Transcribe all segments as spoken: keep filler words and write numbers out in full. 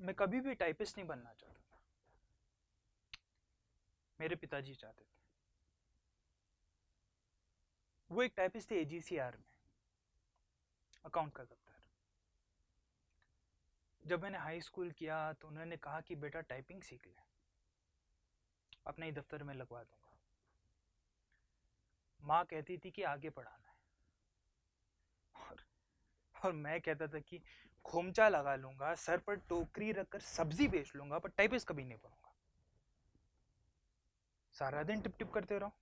मैं कभी भी टाइपिस्ट नहीं बनना चाहता था। मेरे पिताजी चाहते थे। वो एक टाइपिस्ट थे एजीसीआर में, अकाउंट का दफ्तर। जब मैंने हाई स्कूल किया तो उन्होंने कहा कि बेटा टाइपिंग सीख ले, अपने ही दफ्तर में लगवा दूंगा। माँ कहती थी कि आगे पढ़ाना है, और, और मैं कहता था कि खोमचा लगा लूंगा, सर पर टोकरी रखकर सब्जी बेच लूंगा, पर टाइपिस्ट कभी नहीं बनूंगा। सारा दिन टिप टिप करते रहो।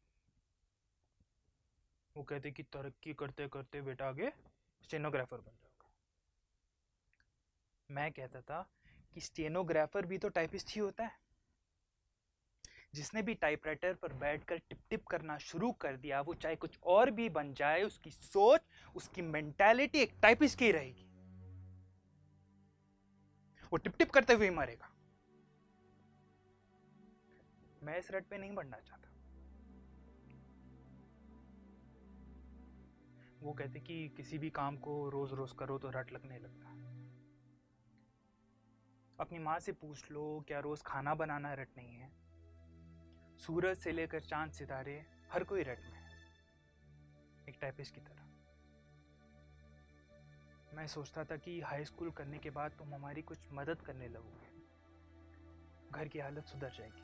वो कहते कि तरक्की करते करते बेटा आगे स्टेनोग्राफर बन जाओगे। मैं कहता था कि स्टेनोग्राफर भी तो टाइपिस्ट ही होता है। जिसने भी टाइपराइटर पर बैठकर टिप टिप करना शुरू कर दिया, वो चाहे कुछ और भी बन जाए, उसकी सोच, उसकी मेंटालिटी एक टाइपिस्ट की रहेगी। वो टिप टिप करते हुए मरेगा। मैं इस रट पे नहीं बढ़ना चाहता। वो कहते कि किसी भी काम को रोज रोज करो तो रट लगने लगता है। अपनी माँ से पूछ लो, क्या रोज खाना बनाना रट नहीं है? सूरज से लेकर चांद सितारे हर कोई रट में है, एक टाइपिस्ट की तरह। मैं सोचता था कि हाई स्कूल करने के बाद तुम हमारी कुछ मदद करने लगोगे, घर की हालत सुधर जाएगी।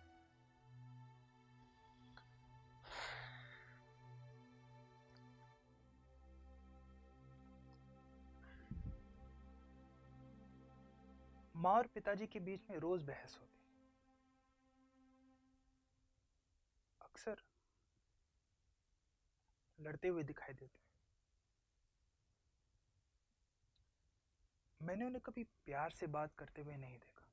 माँ और पिताजी के बीच में रोज बहस होती। अक्सर लड़ते हुए दिखाई देते। मैंने उन्हें कभी प्यार से बात करते हुए नहीं देखा।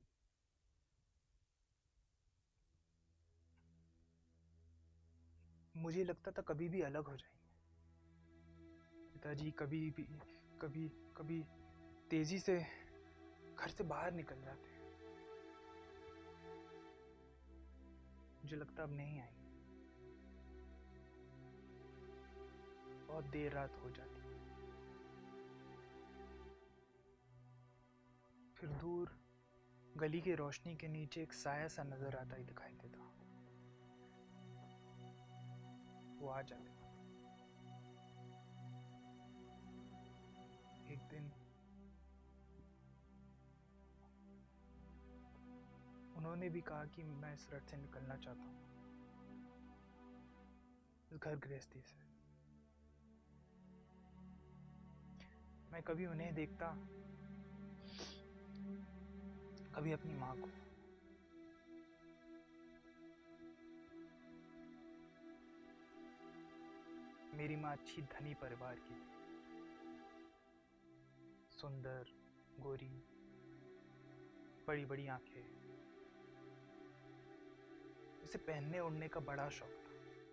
मुझे लगता था कभी भी अलग हो जाएंगे। पिताजी कभी भी कभी कभी तेजी से घर से बाहर निकल जाते। मुझे लगता अब नहीं आएंगे। बहुत देर रात हो जाती। फिर दूर गली की रोशनी के नीचे एक साया सा नजर आता ही दिखाई देता। वो आ जाते। एक दिन उन्होंने भी कहा कि मैं इस रट से निकलना चाहता हूँ, इस घर गृहस्थी से। मैं कभी उन्हें देखता, कभी अपनी माँ को। मेरी माँ अच्छी धनी परिवार की, सुंदर, गोरी, बड़ी बड़ी आंखें। इसे पहनने ओढ़ने का बड़ा शौक था,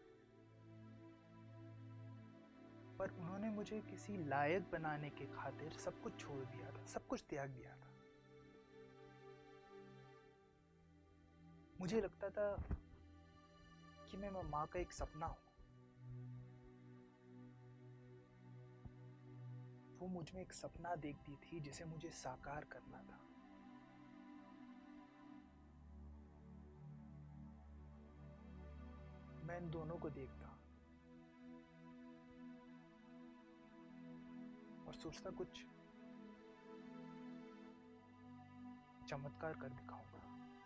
पर उन्होंने मुझे किसी लायक बनाने के खातिर सब कुछ छोड़ दिया था, सब कुछ त्याग दिया था। मुझे लगता था कि मैं माँ का एक सपना हूं। वो मुझ में एक सपना देखती थी जिसे मुझे साकार करना था। मैं इन दोनों को देखता और सोचता कुछ चमत्कार कर दिखाऊंगा।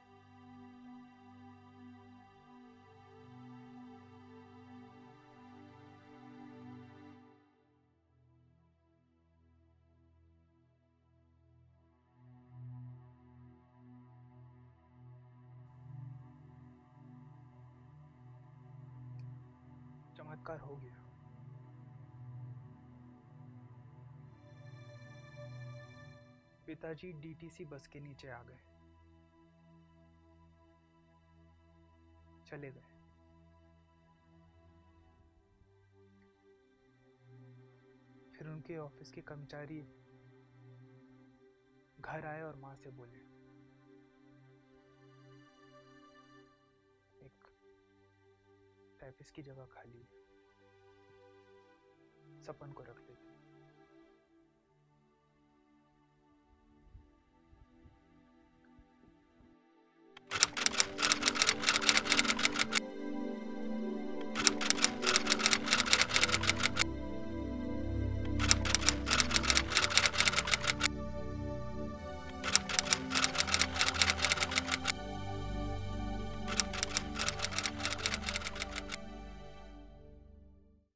चमत्कार हो गया। पिताजी डीटीसी बस के नीचे आ गए, चले गए। फिर उनके ऑफिस के कर्मचारी घर आए और माँ से बोले, एक टाइपिस्ट की जगह खाली है, सपन को रख लेते।